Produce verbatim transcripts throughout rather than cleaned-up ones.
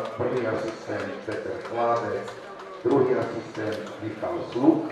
prvý asistent Peter Chládek, druhý asistent Michal Sluk.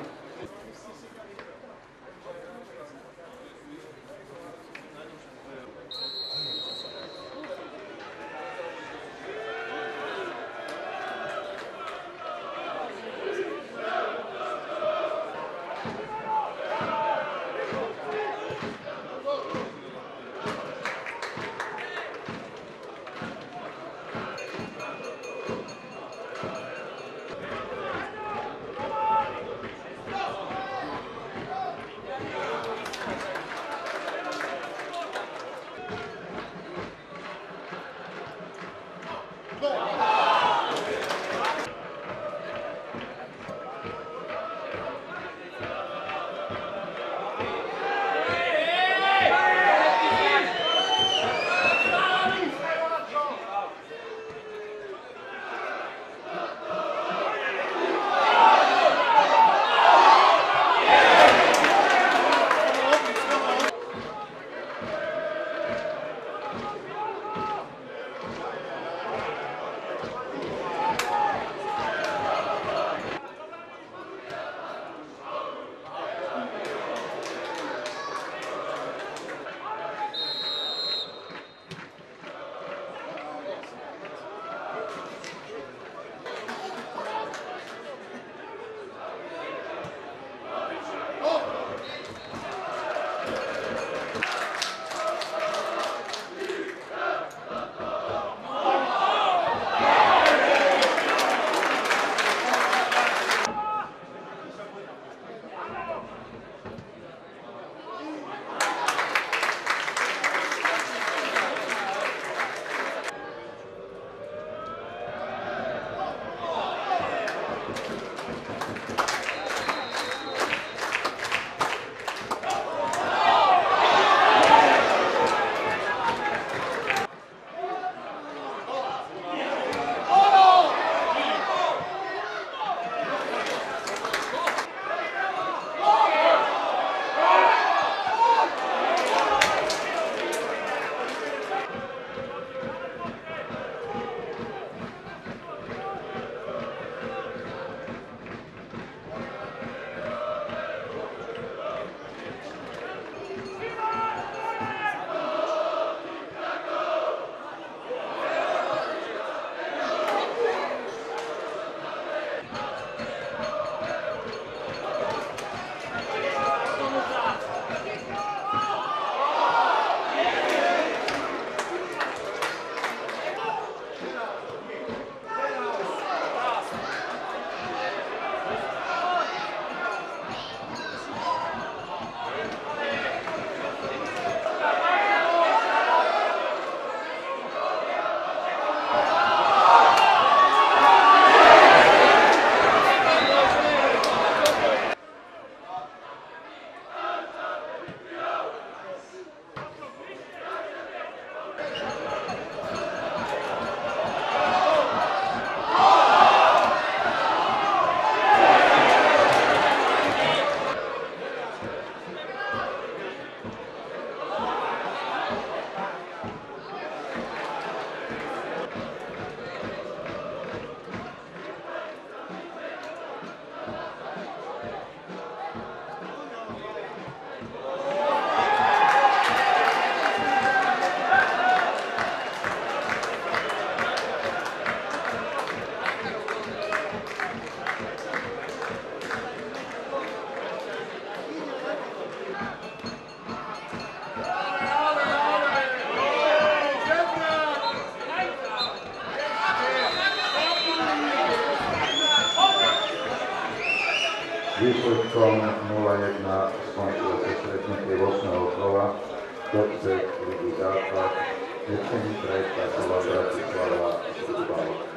Výsledkom nula jedna skončilo sa stretnutie ôsmeho kola Dobce Ligy Základ, Ječení Trajka, Slova Bratislava, Futbal T.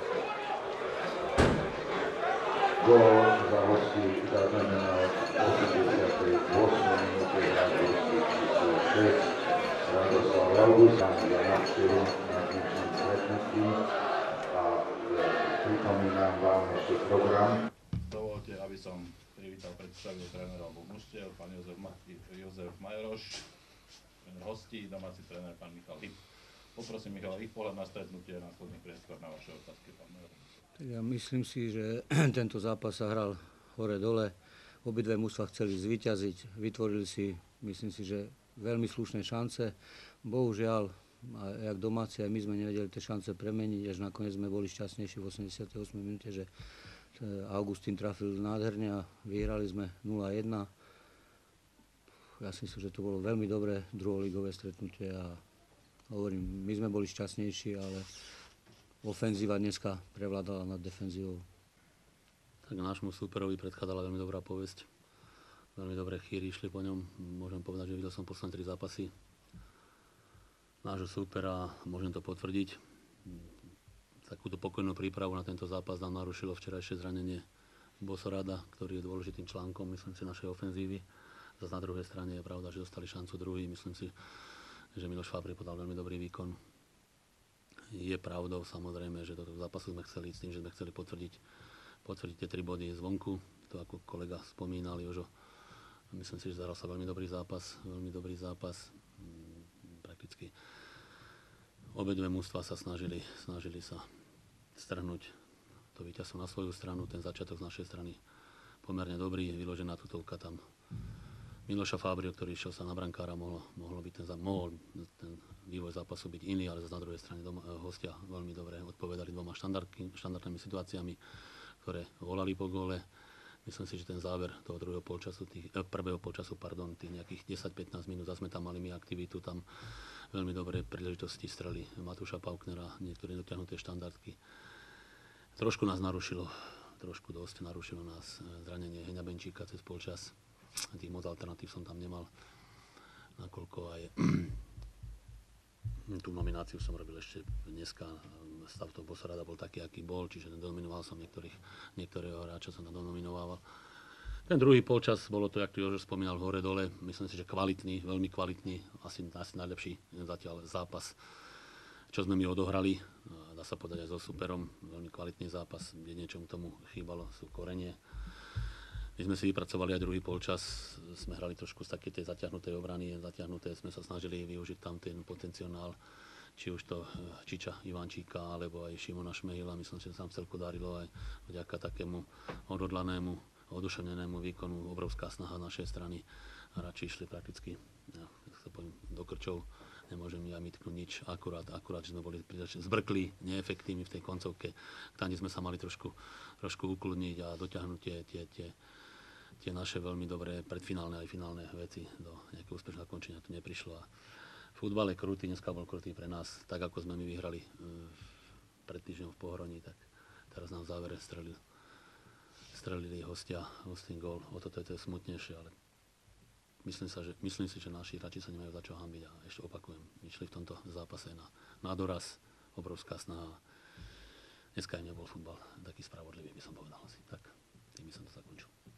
Gól za hostí zaznamenal v osemdesiatej ôsmej minúte hráčov číslo šesť Radoslav August za návštevu na dnešnom stretnutí a pripomínam vám ešte program. Dovolte, aby som privítal predstavil trénerov oboch mužstiev, pán Jozef, Ma- Jozef Majoroš, tréner hostí, domáci tréner pán Michal Hip. Poprosím Michala ich pohľad na stretnutie a následný priestor na vaše otázky. Tak ja myslím si, že tento zápas sa hral hore-dole. Obidve mužstvá chceli zvíťaziť, vytvorili si, myslím si, že veľmi slušné šance. Bohužiaľ, jak domáci, aj my sme nevedeli tie šance premeniť, až nakoniec sme boli šťastnejší v osemdesiatej ôsmej minúte, že Augustín trafil nádherne a vyhrali sme nula jedna. Ja si myslím, že to bolo veľmi dobré druholigové stretnutie a hovorím, my sme boli šťastnejší, ale ofenzíva dneska prevládala nad defenzívou. Tak nášmu súperovi predchádzala veľmi dobrá povesť. Veľmi dobré chýry išli po ňom. Môžem povedať, že videl som posledné tri zápasy nášho súpera, môžem to potvrdiť. Takúto pokojnú prípravu na tento zápas nám narušilo včerajšie zranenie Bosorada, ktorý je dôležitým článkom, myslím si, našej ofenzívy. Zas na druhej strane je pravda, že dostali šancu druhý. Myslím si, že Miloš Fabri podal veľmi dobrý výkon. Je pravdou samozrejme, že do toho zápasu sme chceli s tým, že sme chceli potvrdiť, potvrdiť tie tri body zvonku. To ako kolega spomínal, Jožo. Myslím si, že zahral sa veľmi dobrý zápas. Veľmi dobrý zápas. Prakticky obidve mužstvá sa snažili, snažili sa strhnúť to víťazstvo na svoju stranu. Ten začiatok z našej strany pomerne dobrý. Vyložená tutovka tam Miloša Fabrio, ktorý išiel sa na brankára, mohlo, mohlo byť ten, mohol ten vývoj zápasu byť iný, ale zase na druhej strane doma, hostia veľmi dobre odpovedali dvoma štandardnými situáciami, ktoré volali po góle. Myslím si, že ten záver toho druhého polčasu, tých, eh, prvého polčasu, pardon, tých nejakých desať pätnásť minút, zase sme tam mali my aktivitu, tam veľmi dobré príležitosti strely Matúša Pauknera, niektoré dotiahnuté štandardky. Trošku nás narušilo, trošku dosť narušilo nás zranenie Heňa Benčíka cez polčas. Tých moc alternatív som tam nemal, nakoľko aj tú nomináciu som robil ešte dneska. Stav toho Bosorada bol taký, aký bol, čiže dominoval som niektorých, niektorého hráča som tam donominovával. Ten druhý polčas bolo to, jak tu Jožo spomínal, hore-dole. Myslím si, že kvalitný, veľmi kvalitný, asi, asi najlepší zatiaľ zápas, čo sme my odohrali. Dá sa povedať aj so superom. Veľmi kvalitný zápas, jedine čomu tomu chýbalo, sú korenie. My sme si vypracovali aj druhý polčas, sme hrali trošku z takej tej zatiahnutej obrany, zatiahnuté sme sa snažili využiť tam ten potenciál, či už to Čiča Ivančíka, alebo aj Šimona Šmehila. Myslím si, že sa nám celku darilo aj vďaka takému odhodlanému, oduševnenému výkonu, obrovská snaha našej strany. Hráči išli prakticky, ja, sa poviem, do krčov, nemôžem ja mytknúť nič, akurát, akurát, že sme boli zbrkli, neefektívni v tej koncovke. Tam sme sa mali trošku, trošku ukludniť a dotiahnuť tie, tie, tie tie naše veľmi dobré predfinálne aj finálne veci do nejakého úspešného končenia tu neprišlo. A futbal je krutý, dneska bol krutý pre nás, tak ako sme my vyhrali pred týždňom v Pohroní, tak teraz nám v závere strelili, strelili hostia, hostin gól. O toto je to smutnejšie, ale myslím, sa, že, myslím si, že naši hráči sa nemajú za čo hanbiť a ešte opakujem, išli v tomto zápase na, na doraz, obrovská snaha. Dneska aj nebol futbal taký spravodlivý, by som povedal asi. Tak, tým by som to zakončil.